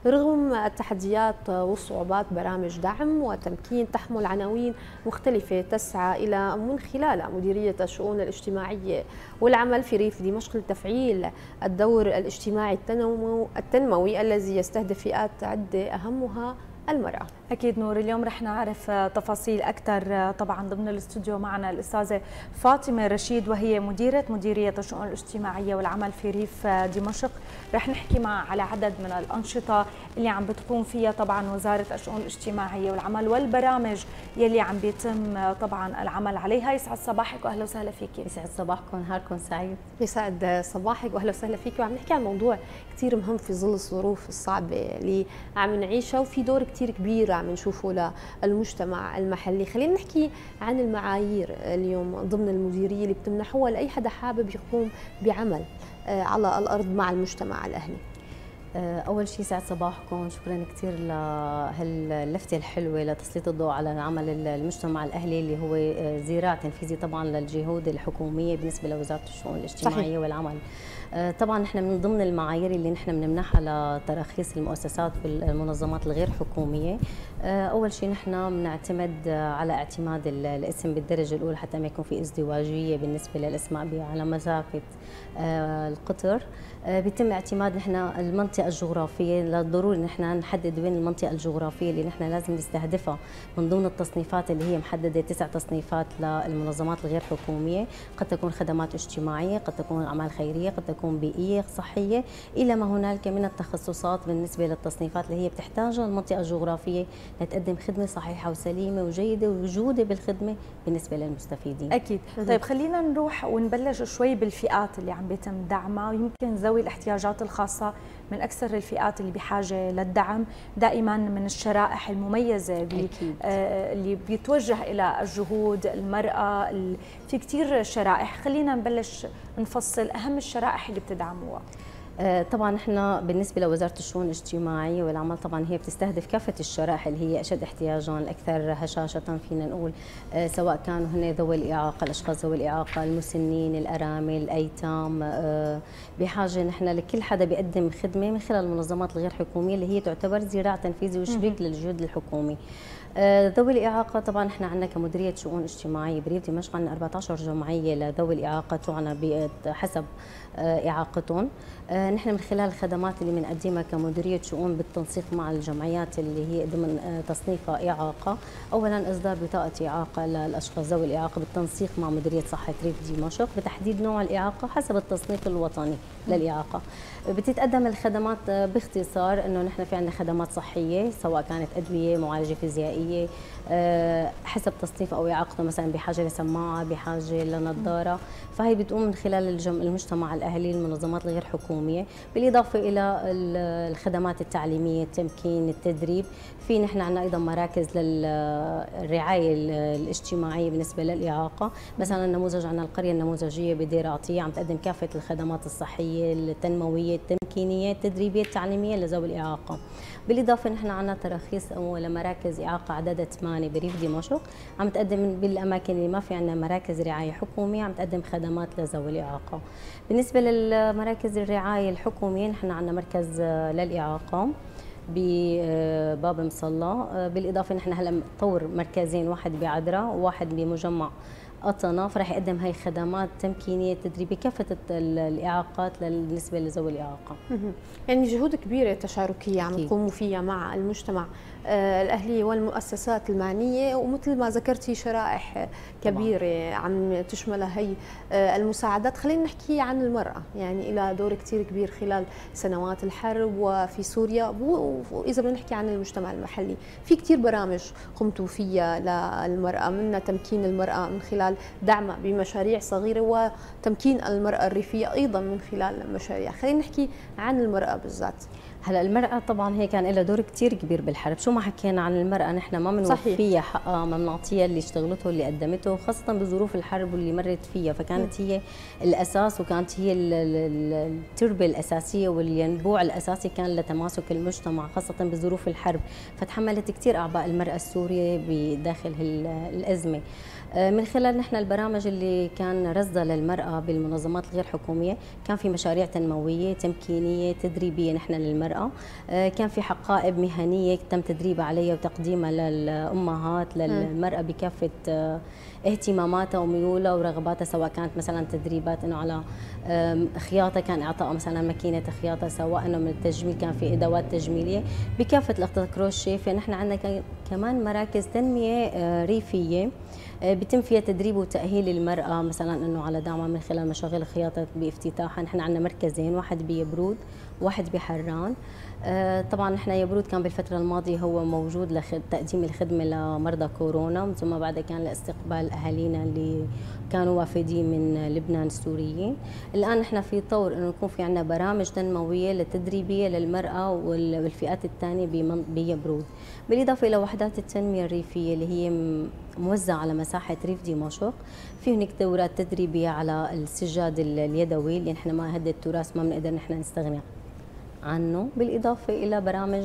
رغم التحديات والصعوبات برامج دعم وتمكين تحمل عناوين مختلفة تسعى إلى من خلال مديرية الشؤون الاجتماعية والعمل في ريف دمشق لتفعيل الدور الاجتماعي التنموي الذي يستهدف فئات عدة أهمها المرأة. أكيد نور، اليوم رح نعرف تفاصيل أكثر. طبعا ضمن الاستوديو معنا الأستاذة فاطمة رشيد وهي مديرية الشؤون الاجتماعية والعمل في ريف دمشق. رح نحكي على عدد من الأنشطة اللي عم بتقوم فيها طبعا وزارة الشؤون الاجتماعية والعمل والبرامج يلي عم بيتم طبعا العمل عليها. يسعد صباحك وأهلا وسهلا فيكي. يسعد صباحكم، نهاركم سعيد. يسعد صباحك واهلا وسهلا فيكي. وعم نحكي عن موضوع كثير مهم في ظل الظروف الصعبة اللي عم نعيشها، وفي دور كثير كبير عم نشوفه للمجتمع المحلي. خلينا نحكي عن المعايير اليوم ضمن المديرية اللي بتمنحوها لأي حدا حابب يقوم بعمل على الأرض مع المجتمع الأهلي. أول شيء سعد صباحكم، شكرا كثير لهاللفتة الحلوة لتسليط الضوء على عمل المجتمع الأهلي اللي هو ذراع تنفيذي طبعا للجهود الحكومية بالنسبة لوزارة الشؤون الاجتماعية. صحيح. والعمل. طبعا نحن من ضمن المعايير اللي نحن بنمنحها لتراخيص المؤسسات والمنظمات الغير حكومية، أول شيء نحن بنعتمد على اعتماد الاسم بالدرجة الأولى حتى ما يكون في ازدواجية بالنسبة للأسماء على مسافة القطر. بيتم اعتماد نحن المنطقة الجغرافية، للضروري نحن نحدد وين المنطقة الجغرافية اللي نحن لازم نستهدفها من ضمن التصنيفات اللي هي محددة 9 تصنيفات للمنظمات الغير حكومية. قد تكون خدمات اجتماعية، قد تكون أعمال خيرية، قد تكون بيئية صحية، إلى ما هنالك من التخصصات بالنسبة للتصنيفات اللي هي بتحتاجها المنطقة الجغرافية لتقدم خدمة صحيحة وسليمة وجيدة وجودة بالخدمة بالنسبة للمستفيدين. أكيد. طيب خلينا نروح ونبلش شوي بالفئات اللي عم بيتم دعمها، ويمكن ذوي الاحتياجات الخاصة من أكثر الفئات اللي بحاجة للدعم دائما، من الشرائح المميزة اللي بيتوجه إلى الجهود المرأة. في كثير شرائح، خلينا نبلش نفصل أهم الشرائح اللي بتدعموها. طبعا نحن بالنسبه لوزاره الشؤون الاجتماعيه والعمل طبعا هي بتستهدف كافه الشرائح اللي هي اشد احتياجا، الاكثر هشاشه فينا نقول، سواء كانوا هن ذوي الاعاقه، الاشخاص ذوي الاعاقه، المسنين، الارامل، الايتام. بحاجه نحن لكل حدا بيقدم خدمه من خلال المنظمات الغير حكوميه اللي هي تعتبر ذراع تنفيذي وشريك للجهود الحكومي. ذوي الإعاقة طبعا نحن عندنا كمديرية شؤون اجتماعية بريف دمشق عندنا 14 جمعية لذوي الإعاقة تعنى حسب إعاقتهم. نحن من خلال الخدمات اللي بنقدمها كمديرية شؤون بالتنسيق مع الجمعيات اللي هي ضمن تصنيفها إعاقة، أولا إصدار بطاقة إعاقة للأشخاص ذوي الإعاقة بالتنسيق مع مديرية صحة ريف دمشق بتحديد نوع الإعاقة حسب التصنيف الوطني للإعاقة. بتتقدم الخدمات باختصار انه نحن في عندنا خدمات صحيه سواء كانت ادويه، معالجه فيزيائيه، حسب تصنيف او اعاقته، مثلا بحاجه لسماعه، بحاجه لنظاره، فهي بتقوم من خلال المجتمع الاهلي، المنظمات الغير حكوميه، بالاضافه الى الخدمات التعليميه، التمكين، التدريب. في نحن عندنا ايضا مراكز للرعايه الاجتماعيه بالنسبه للاعاقه، مثلا نموذج عندنا القريه النموذجيه بدير عطيه عم تقدم كافه الخدمات الصحيه، التنمويه، التمكينيه، التدريبيه، التعليميه لذوي الاعاقه. بالاضافه نحن عندنا تراخيص لمراكز اعاقه عددها 8 بريف دمشق عم تقدم بالاماكن اللي ما في عندنا مراكز رعايه حكوميه، عم تقدم خدمات لذوي الاعاقه. بالنسبه للمراكز الرعايه الحكوميه نحن عندنا مركز للاعاقه بباب مصلى، بالاضافه نحن هلا مطور مركزين، واحد بعدرا وواحد بمجمع قطنة، فرح يقدم هي خدمات تمكينيه تدريبيه كافه الاعاقات بالنسبه لذوي الاعاقه. يعني جهود كبيره تشاركيه عم تقوموا فيها مع المجتمع الاهلي والمؤسسات المعنيه، ومثل ما ذكرتي شرائح كبيره عم تشملها هي المساعدات. خلينا نحكي عن المراه، يعني لها دور كثير كبير خلال سنوات الحرب وفي سوريا، واذا بدنا نحكي عن المجتمع المحلي في كثير برامج قمتوا فيها للمراه، منها تمكين المراه من خلال دعمها بمشاريع صغيره، وتمكين المراه الريفيه ايضا من خلال مشاريع. خلينا نحكي عن المراه بالذات. هلا المرأة طبعا هي كان لها دور كثير كبير بالحرب، شو ما حكينا عن المرأة نحن ما بنوفيها حقها، ما بنعطيها اللي اشتغلته اللي قدمته، خاصة بظروف الحرب واللي مرت فيها، فكانت هي الأساس وكانت هي التربة الأساسية والينبوع الأساسي كان لتماسك المجتمع خاصة بظروف الحرب، فتحملت كثير أعباء المرأة السورية بداخل الأزمة. من خلال نحن البرامج اللي كان رصدها للمرأة بالمنظمات الغير حكومية، كان في مشاريع تنموية تمكينية تدريبية نحن للمرأة المرأة. كان في حقائب مهنية تم تدريبها عليها وتقديمها للأمهات للمرأة بكافة اهتماماتها وميولها ورغباتها، سواء كانت مثلا تدريبات انه على خياطه، كان اعطائها مثلا ماكينه خياطه، سواء انه من التجميل كان في ادوات تجميليه بكافه الاختصاصات، كروشيه. فنحن عندنا كمان مراكز تنميه ريفيه بيتم فيها تدريب وتاهيل المراه، مثلا انه على دعمها من خلال مشاغل الخياطه بافتتاحها. نحن عندنا مركزين، واحد بيبرود واحد بحران. طبعا نحن يبرود كان بالفتره الماضيه هو موجود لتقديم الخدمه لمرضى كورونا، ثم بعد كان لاستقبال اهالينا اللي كانوا وافدين من لبنان السوريين. الان نحن في طور انه يكون في عندنا برامج تنمويه لتدريبيه للمراه والفئات الثانيه بيبرود، بالاضافه الى وحدات التنميه الريفيه اللي هي موزعه على مساحه ريف دمشق. في هناك دورات تدريبيه على السجاد اليدوي اللي نحن ما هذا التراث ما بنقدر نحن نستغني عنه، بالإضافة إلى برامج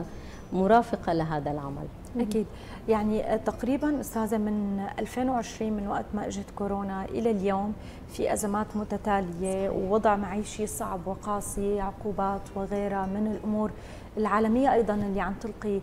مرافقة لهذا العمل. أكيد. يعني تقريبا أستاذة من 2020 من وقت ما اجت كورونا إلى اليوم في أزمات متتالية ووضع معيشي صعب وقاسي، عقوبات وغيرها من الأمور العالمية أيضا اللي عم تلقي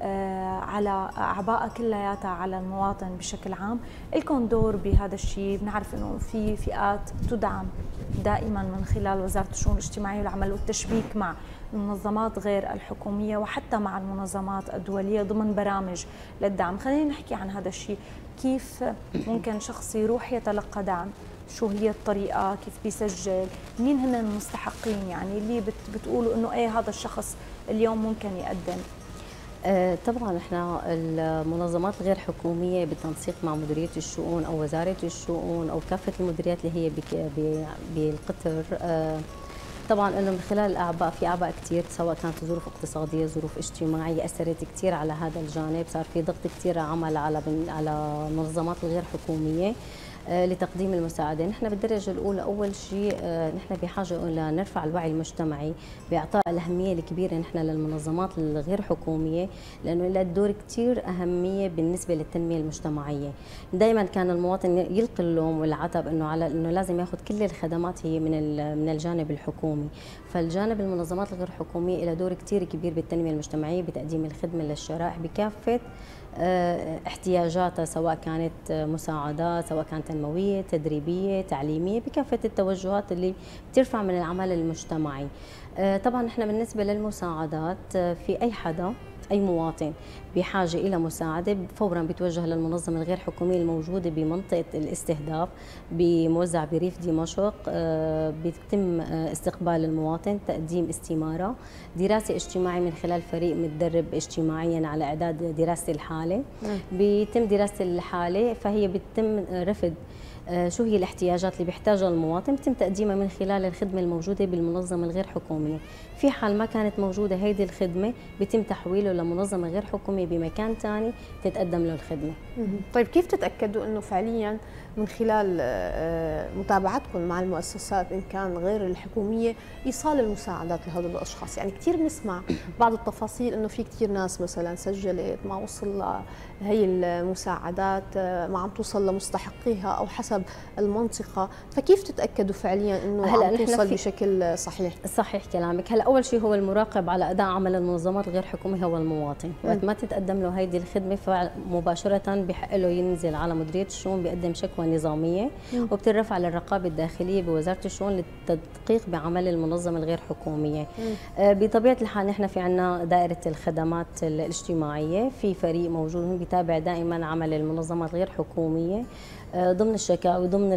على أعباء كلياتها على المواطن بشكل عام. لكم دور بهذا الشيء، بنعرف أنه في فئات تدعم دائما من خلال وزارة الشؤون الاجتماعية والعمل والتشبيك مع المنظمات غير الحكومية وحتى مع المنظمات الدولية ضمن برامج للدعم. خلينا نحكي عن هذا الشيء، كيف ممكن شخص يروح يتلقى دعم؟ شو هي الطريقة؟ كيف بيسجل؟ مين هن المستحقين يعني اللي بتقولوا انه ايه هذا الشخص اليوم ممكن يقدم؟ طبعا احنا المنظمات الغير حكوميه بالتنسيق مع مديريه الشؤون او وزاره الشؤون او كافه المديريات اللي هي بالقطر، طبعا انه من خلال الاعباء، في اعباء كثير سواء كانت ظروف اقتصاديه ظروف اجتماعيه اثرت كثير على هذا الجانب، صار في ضغط كثير عمل على المنظمات الغير حكوميه لتقديم المساعدة. نحن بالدرجة الأولى أول شيء نحن بحاجة إلى نرفع الوعي المجتمعي بإعطاء الأهمية الكبيرة نحن للمنظمات الغير حكومية، لأنه لها دور كثير أهمية بالنسبة للتنمية المجتمعية. دائما كان المواطن يلقي اللوم والعتب إنه لازم ياخذ كل الخدمات هي من الجانب الحكومي، فالجانب المنظمات الغير حكومية لها دور كثير كبير بالتنمية المجتمعية بتقديم الخدمة للشرائح بكافة احتياجاتها، سواء كانت مساعدات سواء كانت تنموية تدريبية تعليمية، بكافة التوجهات اللي بترفع من العمل المجتمعي. طبعا نحن بالنسبة للمساعدات في أي حدا أي مواطن بحاجة إلى مساعدة فورا بيتوجه للمنظمة الغير حكومية الموجودة بمنطقة الاستهداف بموزع بريف دمشق. بيتم استقبال المواطن، تقديم استمارة، دراسة اجتماعية من خلال فريق متدرب اجتماعيا على إعداد دراسة الحالة. بيتم دراسة الحالة، فهي بيتم رفض شو هي الاحتياجات اللي بيحتاجها المواطن، بيتم تقديمها من خلال الخدمة الموجودة بالمنظمة الغير حكومية. في حال ما كانت موجودة هيدي الخدمة بيتم تحويله لمنظمة غير حكومية بمكان ثاني تتقدم له الخدمة. طيب كيف تتأكدوا أنه فعليا من خلال متابعتكم مع المؤسسات إن كان غير الحكومية إيصال المساعدات لهذول الأشخاص؟ يعني كثير بنسمع بعض التفاصيل أنه في كثير ناس مثلا سجلت ما وصل هي المساعدات، ما عم توصل لمستحقيها أو حسب المنطقة، فكيف تتأكدوا فعليا أنه عم توصل بشكل صحيح؟ صحيح كلامك. هلا أول شيء هو المراقب على أداء عمل المنظمات الغير حكومية هو المواطن، وقت ما تتقدم له هيدي الخدمة فمباشرة بحق له ينزل على مديرية الشؤون بيقدم شكوى نظامية وبترفع للرقابة الداخلية بوزارة الشؤون للتدقيق بعمل المنظمة الغير حكومية. بطبيعة الحال نحن في عنا دائرة الخدمات الاجتماعية، في فريق موجود بيتابع دائما عمل المنظمات الغير حكومية ضمن الشكاوي ضمن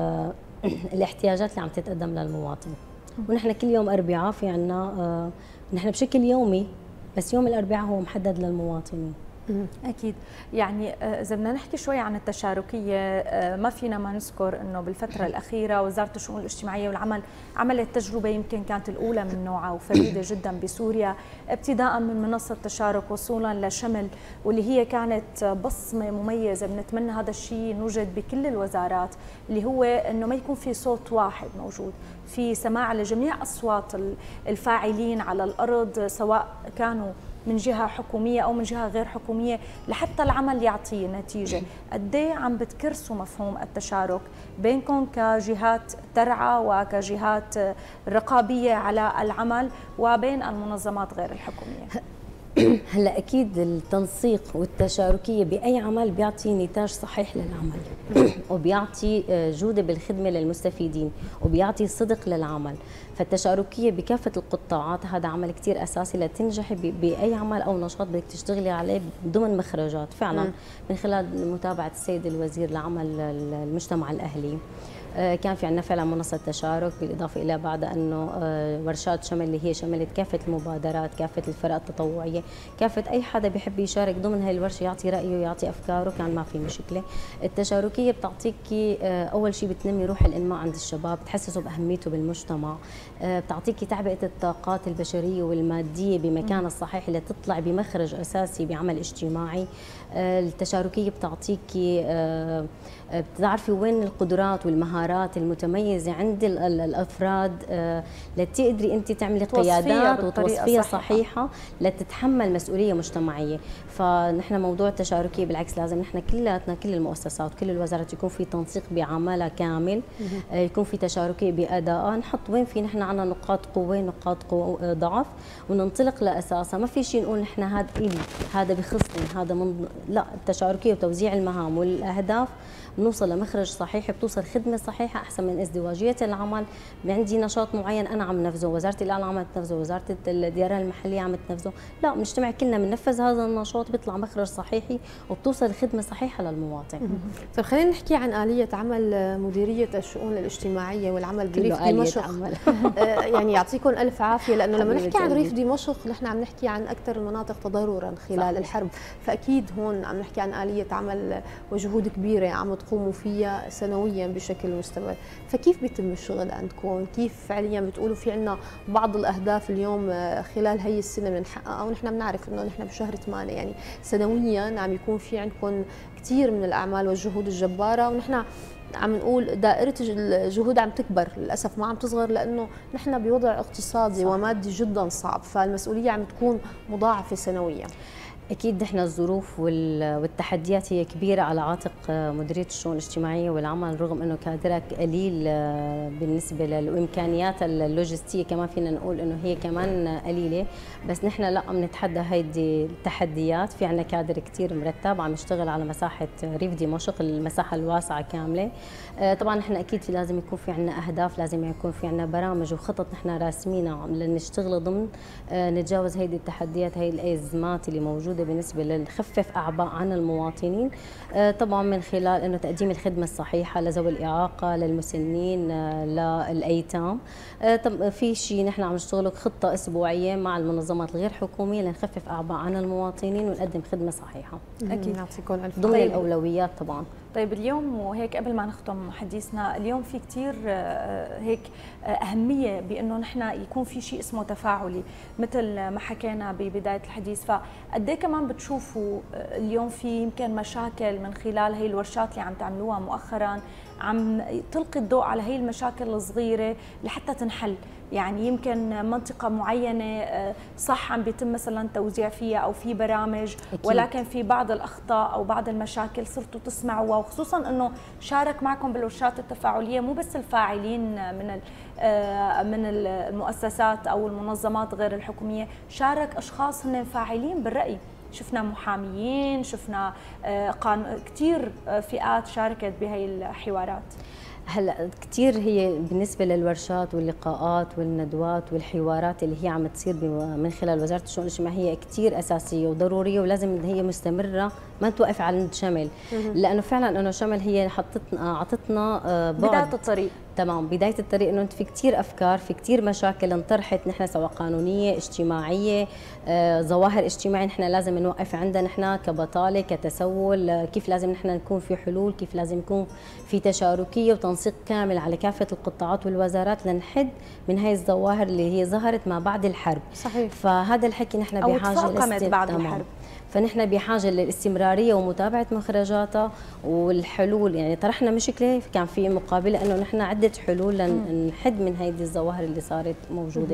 الاحتياجات اللي عم تتقدم للمواطن. ونحن كل يوم أربعاء في عنا نحن بشكل يومي، بس يوم الأربعاء هو محدد للمواطنين. أكيد. يعني إذا بدنا نحكي شوي عن التشاركية، ما فينا ما نذكر أنه بالفترة الأخيرة وزارة الشؤون الاجتماعية والعمل عملت تجربة يمكن كانت الأولى من نوعها وفريدة جدا بسوريا، ابتداء من منصة تشارك وصولا لشمل، واللي هي كانت بصمة مميزة. بنتمنى هذا الشيء نوجد بكل الوزارات، اللي هو أنه ما يكون في صوت واحد موجود، في سماع لجميع أصوات الفاعلين على الأرض، سواء كانوا من جهه حكوميه او من جهه غير حكوميه لحتى العمل يعطي نتيجه. قد ايه عم بتكرسوا مفهوم التشارك بينكم كجهات ترعى وكجهات رقابيه على العمل وبين المنظمات غير الحكوميه؟ هلا اكيد التنسيق والتشاركيه باي عمل بيعطي نتاج صحيح للعمل وبيعطي جوده بالخدمه للمستفيدين وبيعطي صدق للعمل. فالتشاركيه بكافه القطاعات هذا عمل كثير اساسي لتنجحي باي عمل او نشاط بدك تشتغلي عليه ضمن مخرجات فعلا. من خلال متابعه السيد الوزير لعمل المجتمع الاهلي كان في عندنا فعلا منصه تشارك، بالاضافه الى بعد انه ورشات شمل اللي هي شملت كافه المبادرات، كافه الفرق التطوعيه، كافه اي حدا بيحب يشارك ضمن هاي الورشه يعطي رايه ويعطي افكاره، كان ما في مشكله. التشاركيه بتعطيكي اول شيء بتنمي روح الانماء عند الشباب، بتحسسوا باهميته بالمجتمع، بتعطيكي تعبئه الطاقات البشريه والماديه بمكانها الصحيح لتطلع بمخرج اساسي بعمل اجتماعي. التشاركيه بتعطيكي بتعرفي وين القدرات والمهارات المتميزه عند الافراد لتقدري انت تعملي قيادات وتوصفيها صحيحه لتتحمل مسؤوليه مجتمعيه. فنحن موضوع التشاركيه بالعكس لازم نحن كلياتنا كل المؤسسات وكل الوزارات يكون في تنسيق بعملها كامل، يكون في تشاركيه بادائها، نحط وين في نحن عندنا نقاط قوه نقاط ضعف وننطلق لاساسها. ما في شيء نقول نحن هذا الي هذا بخصني هذا من لا، التشاركيه وتوزيع المهام والاهداف بنوصل لمخرج صحيح، بتوصل خدمه صحيحه احسن من ازدواجيه العمل. عندي نشاط معين انا عم نفذه، وزاره الاعلام عم تنفذه، وزاره الديار المحليه عم تنفذه، لا بنجتمع كلنا بننفذ هذا النشاط بيطلع مخرج صحيحي وبتوصل خدمه صحيحه للمواطن. طيب خلينا نحكي عن آلية عمل مديرية الشؤون الاجتماعية والعمل بريف دمشق. يعني يعطيكم ألف عافية، لأنه لما نحكي عن ريف دمشق نحن عم نحكي عن أكثر المناطق تضررا خلال الحرب، فأكيد هون عم نحكي عن آلية عمل وجهود كبيرة عم تقوموا فيها سنويا بشكل مستمر. فكيف بيتم الشغل عندكم؟ كيف فعليا بتقولوا في عندنا بعض الأهداف اليوم خلال هي السنة بنحققها، ونحن بنعرف إنه نحن بشهر 8 يعني سنويا عم يكون في عندكم كثير من الأعمال والجهود الجبارة، ونحن عم نقول دائرة الجهود عم تكبر للأسف ما عم تصغر، لأنه نحن بوضع اقتصادي ومادي جدا صعب، فالمسؤولية عم تكون مضاعفة سنويا. أكيد نحن الظروف والتحديات هي كبيرة على عاتق مديرية الشؤون الاجتماعية والعمل، رغم أنه كادرها قليل بالنسبة للإمكانيات اللوجستية، كمان فينا نقول أنه هي كمان قليلة، بس نحن لا عم نتحدى هيدي التحديات. في عنا كادر كتير مرتب عم يشتغل على مساحة ريف دمشق، المساحة الواسعة كاملة. طبعا نحن أكيد لازم يكون في عنا أهداف، لازم يكون في عنا برامج وخطط نحن راسمينها لنشتغل ضمن نتجاوز هيدي التحديات، هي الأزمات اللي موجودة بالنسبة لنخفف أعباء عن المواطنين. طبعا من خلال أنه تقديم الخدمة الصحيحة لذوي الإعاقة، للمسنين، للأيتام. في شيء نحن عم نشتغله خطة أسبوعية مع المنظمات الغير حكومية لنخفف أعباء عن المواطنين ونقدم خدمة صحيحة. أكيد يعطيكم ألف ضمن الأولويات طبعا. طيب اليوم وهيك قبل ما نختم حديثنا، اليوم في كثير هيك أهمية بأنه نحن يكون في شيء اسمه تفاعلي مثل ما حكينا ببداية الحديث. فقد ايه كمان بتشوفوا اليوم في يمكن مشاكل من خلال هي الورشات اللي عم تعملوها مؤخرا عم تلقي الضوء على هي المشاكل الصغيرة لحتى تنحل؟ يعني يمكن منطقة معينة صح عم بيتم مثلا توزيع فيها أو في برامج أكيد، ولكن في بعض الأخطاء أو بعض المشاكل صرتوا تسمعوها، وخصوصا أنه شارك معكم بالورشات التفاعلية مو بس الفاعلين من المؤسسات أو المنظمات غير الحكومية، شارك أشخاص هن فاعلين بالرأي. شفنا محاميين، شفنا كثير فئات شاركت بهي الحوارات. هلا كثير هي بالنسبه للورشات واللقاءات والندوات والحوارات اللي هي عم تصير من خلال وزاره الشؤون الاجتماعيه كثير اساسيه وضروريه، ولازم هي مستمره ما توقف عند شمل، لانه فعلا انه شمل هي عطتنا بدايه الطريق. تمام، بدايه الطريق، انه انت في كثير افكار، في كثير مشاكل انطرحت نحن سواء قانونيه اجتماعيه ظواهر اجتماعيه نحن لازم نوقف عندها نحن كبطاله كتسول، كيف لازم نحن نكون في حلول، كيف لازم يكون في تشاركيه وتنسيق كامل على كافه القطاعات والوزارات لنحد من هاي الظواهر اللي هي ظهرت ما بعد الحرب. صحيح. فهذا الحكي نحن بحاجه بعد الحرب، فنحن بحاجه للاستمراريه ومتابعه مخرجاتها والحلول. يعني طرحنا مشكله كان في مقابله انه نحن عده حلول لنحد من هذه الظواهر اللي صارت موجوده.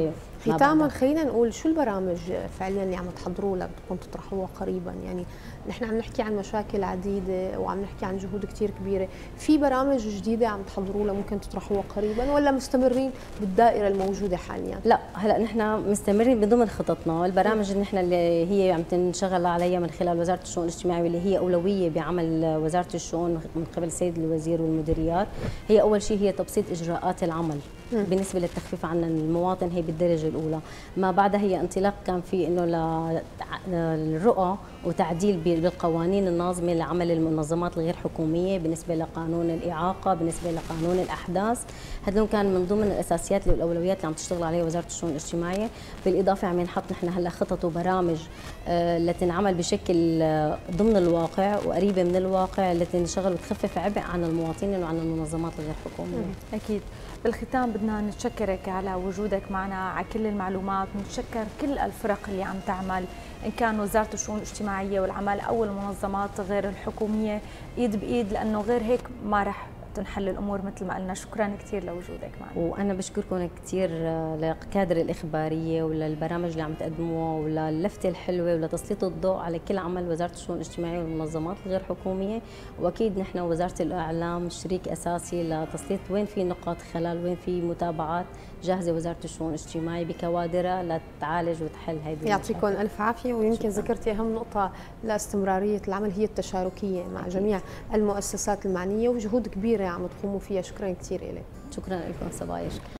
ختاما خلينا نقول شو البرامج فعليا اللي عم تحضروا لها بدكم تطرحوها قريبا؟ يعني نحن عم نحكي عن مشاكل عديده وعم نحكي عن جهود كثير كبيره، في برامج جديده عم تحضروا لها ممكن تطرحوها قريبا ولا مستمرين بالدائره الموجوده حاليا؟ لا هلا نحن مستمرين بضمن خططنا، البرامج اللي نحن اللي هي عم تنشغل عليها من خلال وزاره الشؤون الاجتماعيه واللي هي اولويه بعمل وزاره الشؤون من قبل السيد الوزير والمديريات، هي اول شيء هي تبسيط اجراءات العمل بالنسبه للتخفيف عن المواطن، هي بالدرجه الاولى. ما بعدها هي انطلاق كان في انه للرؤى وتعديل بالقوانين الناظمه لعمل المنظمات الغير حكوميه بالنسبه لقانون الاعاقه، بالنسبه لقانون الاحداث، هذول كان من ضمن الاساسيات والاولويات اللي عم تشتغل عليها وزاره الشؤون الاجتماعيه. بالاضافه عم نحط نحن هلا خطط وبرامج لتنعمل بشكل ضمن الواقع وقريبه من الواقع لتنشغل وتخفف عبء عن المواطنين وعن المنظمات الغير حكوميه. اكيد. بالختام بدنا نتشكرك على وجودك معنا، على كل المعلومات، ونتشكر كل الفرق اللي عم تعمل ان كان وزاره الشؤون الاجتماعيه والعمل او المنظمات غير الحكوميه ايد بايد، لانه غير هيك ما رح تنحل الامور مثل ما قلنا. شكرا كثير لوجودك معنا. وانا بشكركم كثير لكادر الاخباريه وللبرامج اللي عم تقدموها وللفته الحلوه ولتسليط الضوء على كل عمل وزاره الشؤون الاجتماعيه والمنظمات الغير حكوميه، واكيد نحن وزاره الاعلام شريك اساسي لتسليط وين في نقاط خلل، وين في متابعات، جاهزه وزاره الشؤون الاجتماعيه بكوادرها لتعالج وتحل هذه المشاكل. يعطيكم الف عافيه. ويمكن ذكرتي اهم نقطه لاستمراريه العمل هي التشاركيه مع جميع المؤسسات المعنيه وجهود كبيره عم تقوموا فيها. شكرا كثير لك. شكرا لكم صبايا.